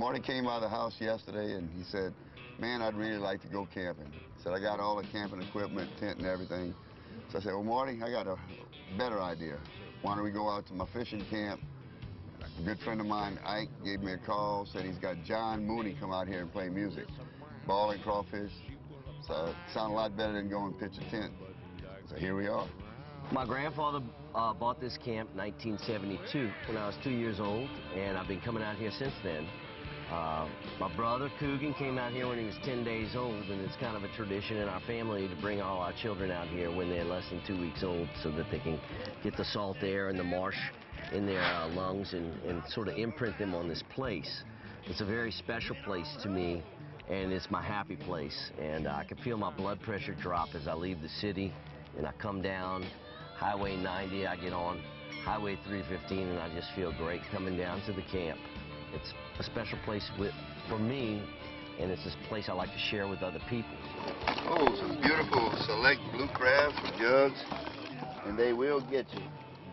Marty came out of the house yesterday and he said, man, I'd really like to go camping. He said, I got all the camping equipment, tent and everything. So I said, well, Marty, I got a better idea. Why don't we go out to my fishing camp? A good friend of mine, Ike, gave me a call, said he's got John Mooney come out here and play music. Ball and crawfish. So it sounded a lot better than going pitch a tent. So here we are. My grandfather bought this camp in 1972 when I was 2 years old, and I've been coming out here since then. My brother, Coogan, came out here when he was 10 days old, and it's kind of a tradition in our family to bring all our children out here when they're less than 2 weeks old so that they can get the salt air and the marsh in their lungs and sort of imprint them on this place. It's a very special place to me, and it's my happy place. And I can feel my blood pressure drop as I leave the city, and I come down Highway 90, I get on Highway 315, and I just feel great coming down to the camp. It's a special place for me, and it's this place I like to share with other people. Oh, some beautiful select blue crabs with jugs, and they will get you.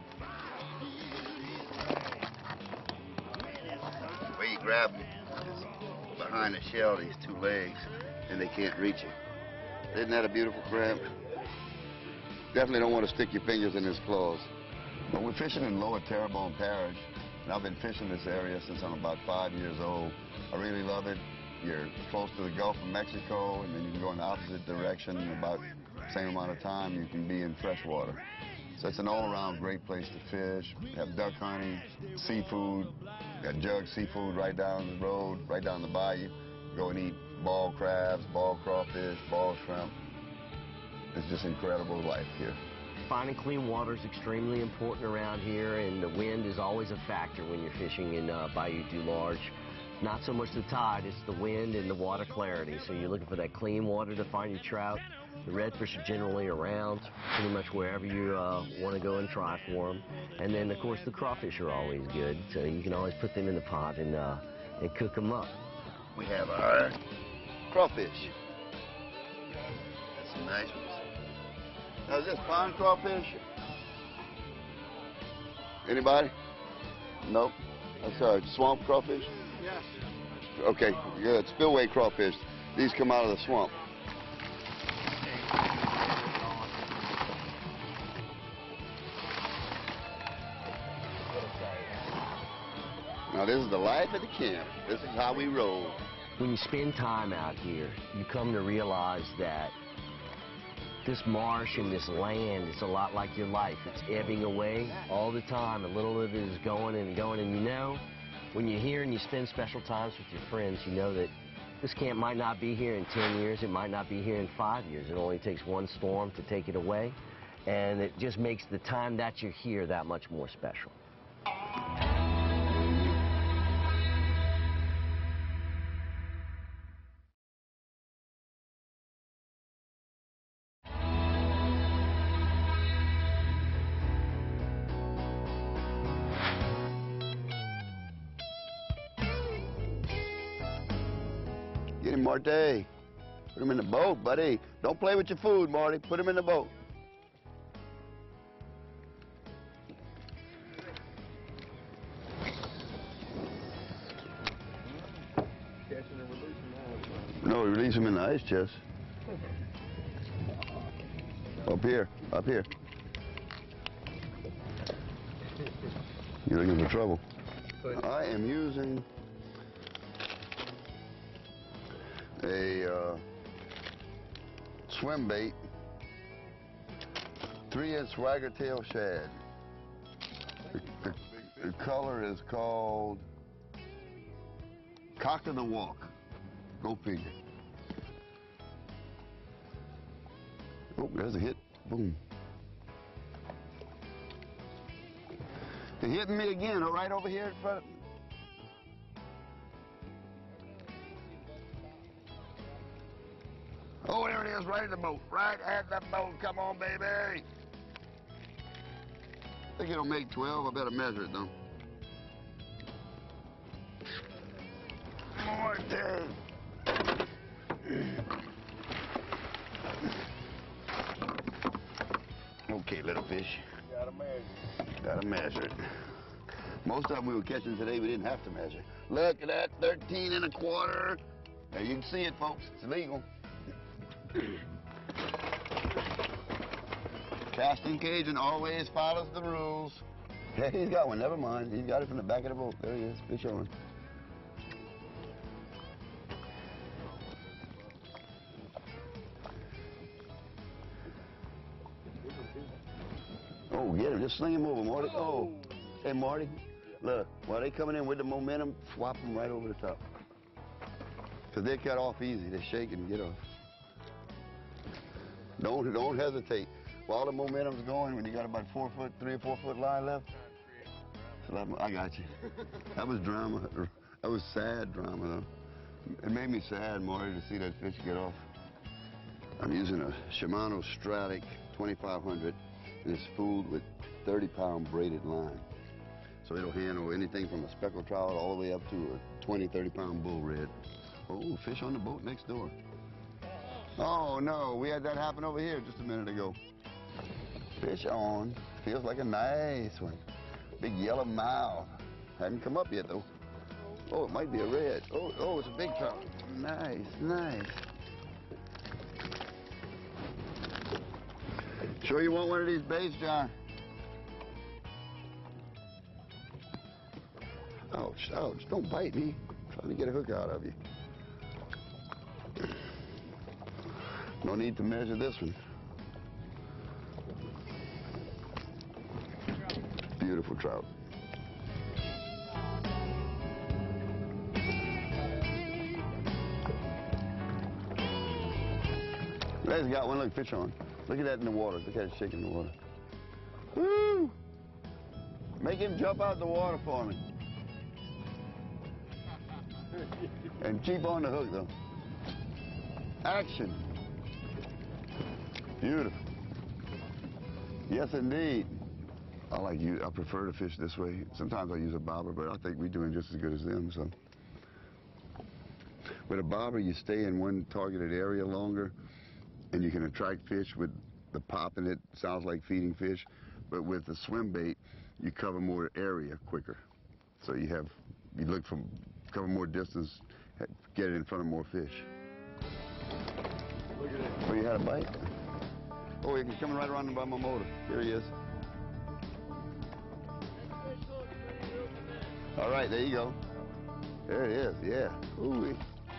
The way you grab them is behind the shell, these two legs, and they can't reach it. Isn't that a beautiful crab? Definitely don't want to stick your fingers in his claws. Well, we're fishing in Lower Terrebonne Parish, and I've been fishing this area since I'm about 5 years old. I really love it. You're close to the Gulf of Mexico, and then you can go in the opposite direction. In about the same amount of time, you can be in freshwater. So it's an all-around great place to fish. We have duck hunting, seafood. We got jug seafood right down the road, right down the bayou. Go and eat ball crabs, ball crawfish, ball shrimp. It's just incredible life here. Finding clean water is extremely important around here, and the wind is always a factor when you're fishing in Bayou DuLarge. Not so much the tide, it's the wind and the water clarity. So you're looking for that clean water to find your trout. The redfish are generally around pretty much wherever you want to go and try for them. And then, of course, the crawfish are always good, so you can always put them in the pot and cook them up. We have our crawfish. That's some nice ones. Now, is this pond crawfish? Anybody? Nope. That's swamp crawfish? Yes. Okay, good. Spillway crawfish. These come out of the swamp. Now, this is the life of the camp. This is how we roll. When you spend time out here, you come to realize that this marsh and this land is a lot like your life. It's ebbing away all the time. A little of it is going and going. And you know, when you're here and you spend special times with your friends, you know that this camp might not be here in 10 years. It might not be here in 5 years. It only takes one storm to take it away. And it just makes the time that you're here that much more special. Get him, Marty. Put him in the boat, buddy. Don't play with your food, Marty. Put him in the boat. No, release him in the ice chest. Up here, up here. You're looking for trouble. I am using a swim bait, 3-inch swaggertail shad. The color is called Cock of the Walk. Go figure. Oh, there's a hit. Boom. They're hitting me again, right over here in front of me. Oh, there it is, right at the boat. Right at the boat. Come on, baby. I think it'll make 12. I better measure it, though. Marty. Okay, little fish. Gotta measure. Gotta measure it. Most of them we were catching today, we didn't have to measure. Look at that, 13 1/4. There, you can see it, folks. It's legal. Castin Cajun always follows the rules. Hey, he's got one. Never mind. He's got it from the back of the boat. There he is. Fish on. Oh, get him. Just sling him over, Marty. Oh. Hey, Marty. Look, while they coming in with the momentum, swap them right over the top. Because they cut off easy. They shake and get off. Don't hesitate. While the momentum's going, when you got about 4 foot, 3 or 4 foot line left, I got you. That was drama. That was sad drama, though. It made me sad, Marty, to see that fish get off. I'm using a Shimano Stratic 2500, and it's spooled with 30-pound braided line. So it'll handle anything from a speckled trout all the way up to a 20, 30-pound bull red. Oh, fish on the boat next door. Oh, no, we had that happen over here just a minute ago. Fish on. Feels like a nice one. Big yellow mouth. Hasn't come up yet, though. Oh, it might be a red. Oh, it's a big trout. Nice, nice. Sure you want one of these baits, John? Ouch, ouch. Don't bite me. I'm trying to get a hook out of you. No need to measure this one. Beautiful trout. Let's got one. Look, fish on. Look at that in the water. Look at it shaking in the water. Woo! Make him jump out the water for me. And keep on the hook, though. Action. Beautiful. Yes, indeed. I prefer to fish this way. Sometimes I use a bobber, but I think we're doing just as good as them, so. With a bobber, you stay in one targeted area longer, and you can attract fish with the popping. It sounds like feeding fish, but with the swim bait, you cover more area quicker. So cover more distance, get it in front of more fish. Look at it. Oh, you had a bite? Oh, he's coming right around by my motor. Here he is. All right, there you go. There it is, yeah. Ooh.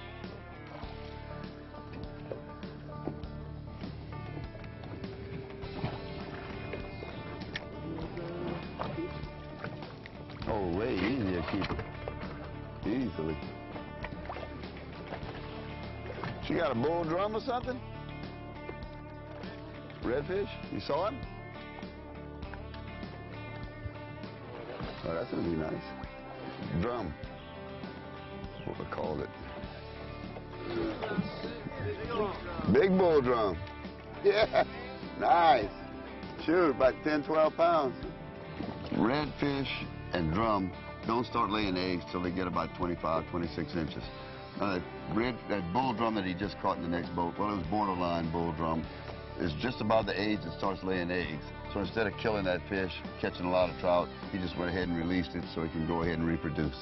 Oh, way easier to keep it. Easily. She got a bull drum or something? Redfish? You saw him? Oh, that's gonna be nice. Drum. What we called it. Big bull drum. Yeah. Nice. Shoot, about 10, 12 pounds. Redfish and drum don't start laying eggs till they get about 25, 26 inches. That bull drum that he just caught in the next boat, well, it was borderline bull drum, is just about the age that starts laying eggs. So instead of killing that fish, catching a lot of trout, he just went ahead and released it so he can go ahead and reproduce.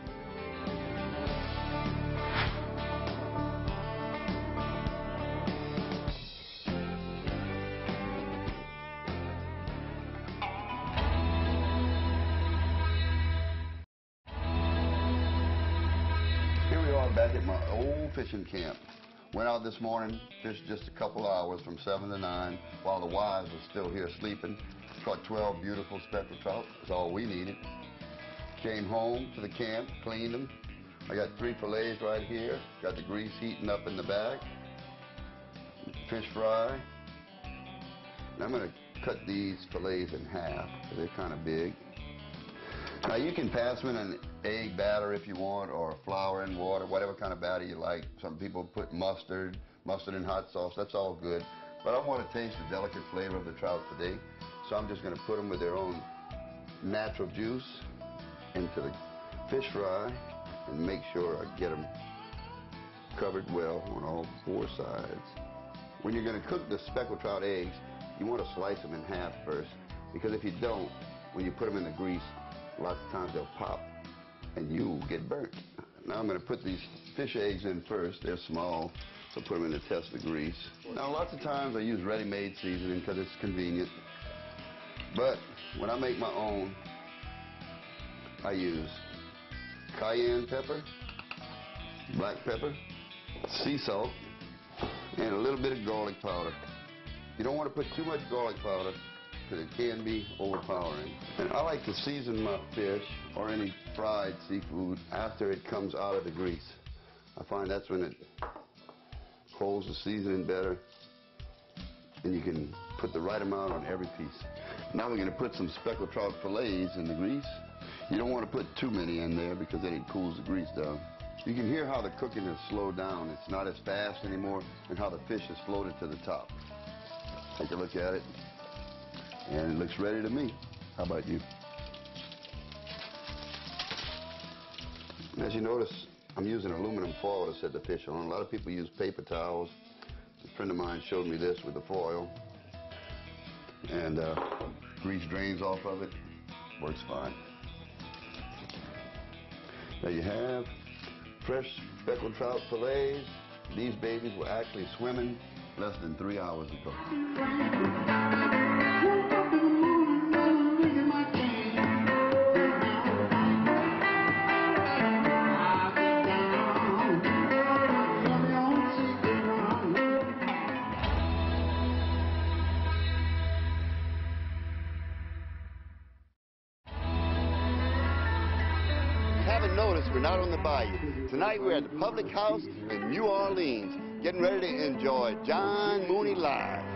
Here we are back at my old fishing camp. Went out this morning, fished just a couple hours from 7 to 9 while the wives were still here sleeping. Caught 12 beautiful speckled trout. That's all we needed. Came home to the camp, cleaned them. I got 3 fillets right here. Got the grease heating up in the back. Fish fry. And I'm going to cut these fillets in half because they're kind of big. Now you can pass them in an egg batter if you want, or flour and water, whatever kind of batter you like. Some people put mustard and hot sauce. That's all good. But I want to taste the delicate flavor of the trout today, so I'm just going to put them with their own natural juice into the fish fry and make sure I get them covered well on all 4 sides. When you're going to cook the speckled trout eggs, you want to slice them in half first, because if you don't, when you put them in the grease, lots of times they'll pop and you'll get burnt. Now I'm going to put these fish eggs in first. They're small, so put them in to test the grease. Now lots of times I use ready-made seasoning because it's convenient. But when I make my own, I use cayenne pepper, black pepper, sea salt, and a little bit of garlic powder. You don't want to put too much garlic powder because it can be overpowering. And I like to season my fish or any fried seafood after it comes out of the grease. I find that's when it holds the seasoning better, and you can put the right amount on every piece. Now we're going to put some speckled trout fillets in the grease. You don't want to put too many in there because then it cools the grease down. You can hear how the cooking has slowed down. It's not as fast anymore, and how the fish has floated to the top. Take a look at it, and it looks ready to me. How about you? And as you notice, I'm using aluminum foil to set the fish on. A lot of people use paper towels. A friend of mine showed me this with the foil, and grease drains off of it. Works fine. There you have fresh speckled trout fillets. These babies were actually swimming less than 3 hours ago. Notice we're not on the bayou. Tonight we're at the public house in New Orleans, getting ready to enjoy John Mooney live.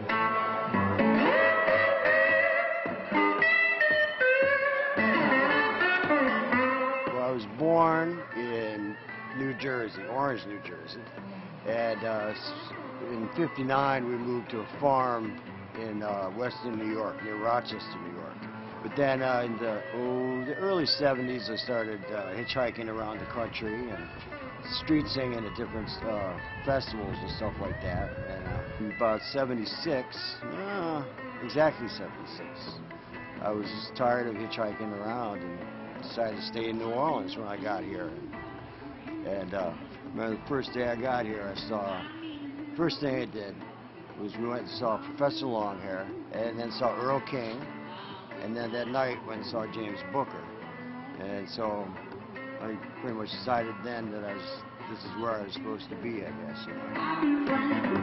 Well, I was born in New Jersey, Orange, New Jersey, and in '59 we moved to a farm in western New York, near Rochester, New York. But then in the early '70s, I started hitchhiking around the country and street singing at different festivals and stuff like that. And in about '76, exactly '76, I was just tired of hitchhiking around and decided to stay in New Orleans when I got here. And remember the first day I got here, first thing I did was we went and saw Professor Longhair, and then saw Earl King. And then that night went and saw James Booker. And so I pretty much decided then that this is where I was supposed to be, I guess, you know.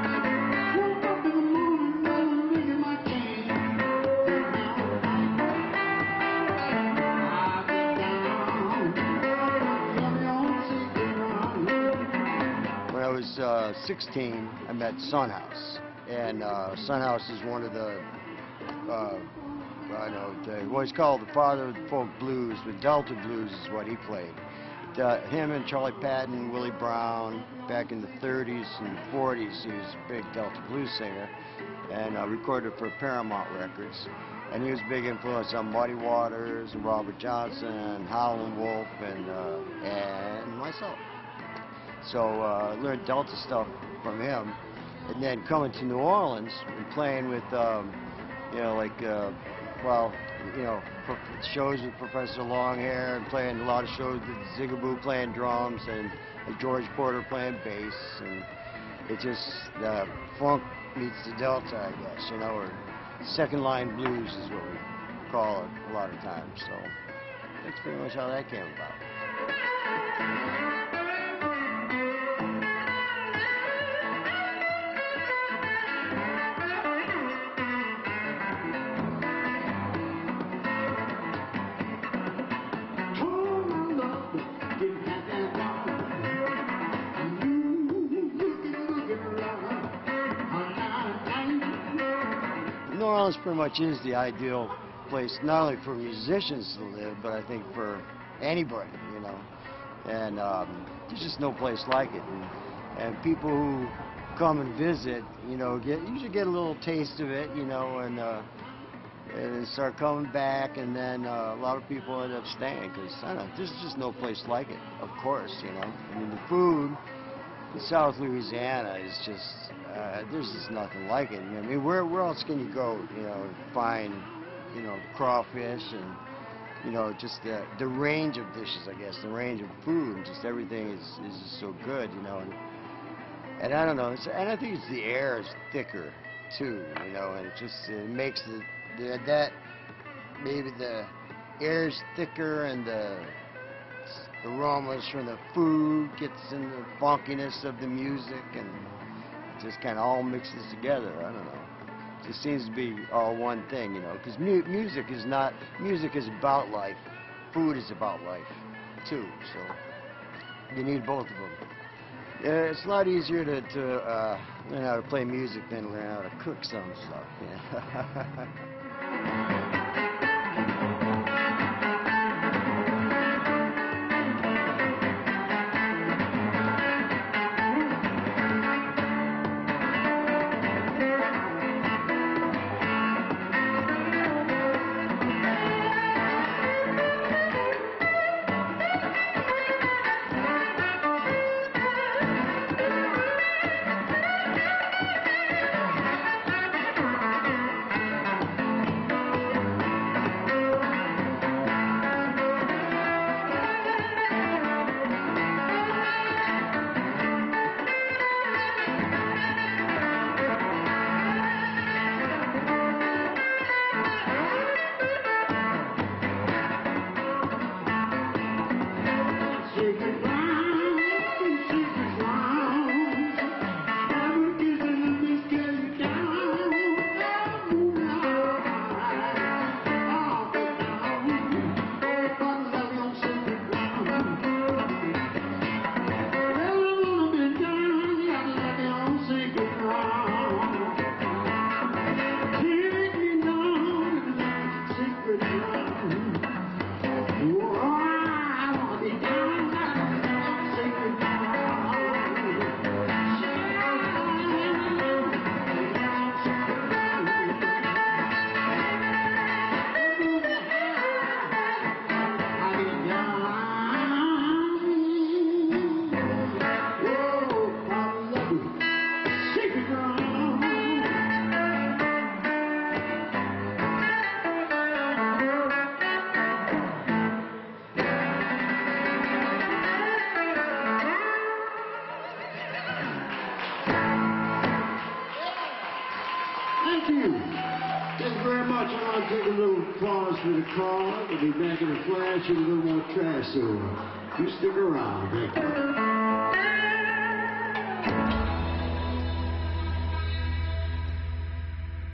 When I was 16, I met Son House. And Son House is one of the I know, well, he's called the father of the folk blues, but Delta blues is what he played. Him and Charlie Patton, Willie Brown, back in the 30s and 40s, he was a big Delta blues singer, and recorded for Paramount Records. And he was a big influence on Muddy Waters, and Robert Johnson, and Howlin' Wolf, and myself. So I learned Delta stuff from him, and then coming to New Orleans and playing with, you know, like, shows with Professor Longhair, and playing a lot of shows with Zigaboo playing drums, and George Porter playing bass, and it just, funk meets the Delta, I guess, you know, or second line blues is what we call it a lot of times, so that's pretty much how that came about. New Orleans pretty much is the ideal place, not only for musicians to live, but I think for anybody, you know. And there's just no place like it. And people who come and visit, you know, usually get a little taste of it, you know, and start coming back, and then a lot of people end up staying because, I don't know, there's just no place like it, of course, you know. I mean, the food in South Louisiana is just, there's just nothing like it. I mean, where else can you go, you know, and find, you know, crawfish you know, just the range of dishes, I guess, the range of food, and just everything is just so good, you know. And I don't know, and I think it's the air is thicker too, you know, and it makes that maybe the air is thicker and the aromas from the food gets in the funkiness of the music, and it just kind of all mixes together. I don't know. It just seems to be all one thing, you know, because music is about life. Food is about life, too, so you need both of them. It's a lot easier to learn how to play music than learn how to cook some stuff, you know? Take a little applause for the car. We'll be back in a flash and a little more trash, so you stick around. Thank you.